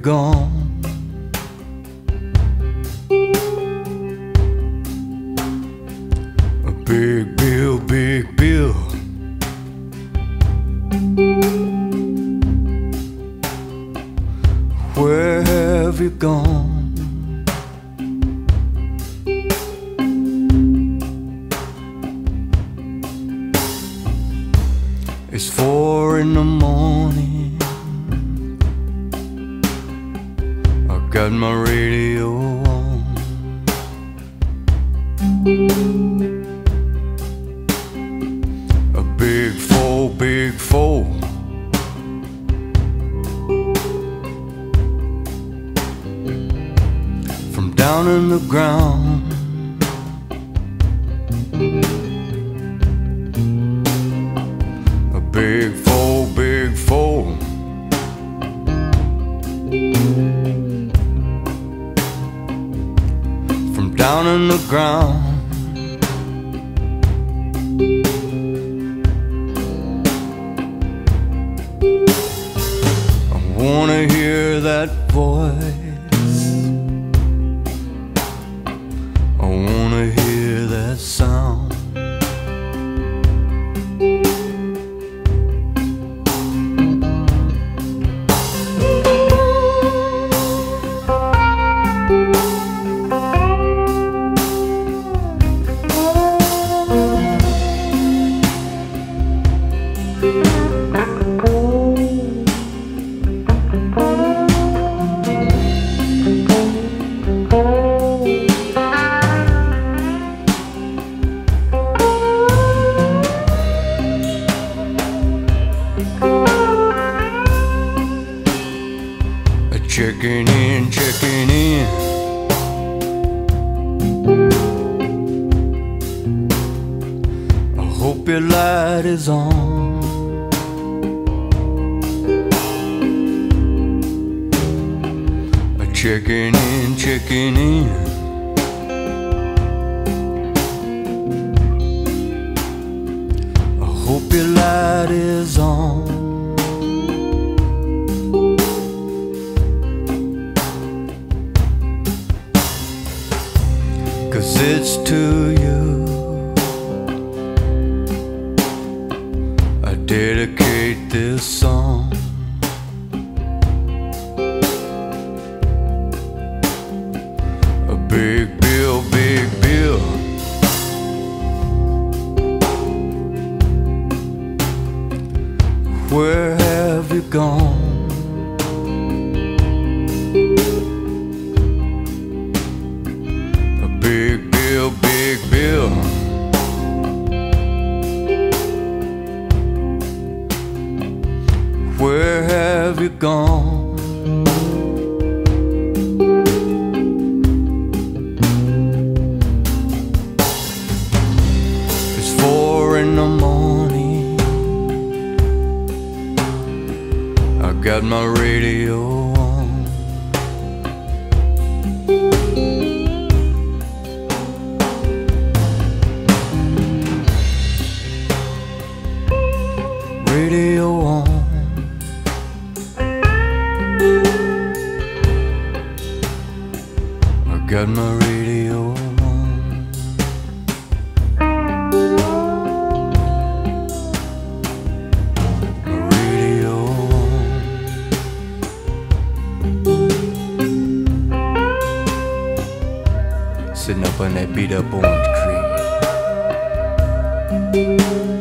gone? Big Bill, Big Bill, where have you gone? It's 4 in the morning, I got my radio on. A big four, big four, from down in the ground. A big four, big four, from down in the ground. I wanna hear that voice, I wanna hear that sound. Checking in, checking in. I hope your light is on. Checking in, checking in. I hope your light is on. Cause it's to you I dedicate this song. A big bill, big bill, where have you gone? Big bill, big bill, where have you gone? It's 4 in the morning, I got my radio on. Radio on. I got my radio on. My radio on. Sitting up on that beat up orange tree.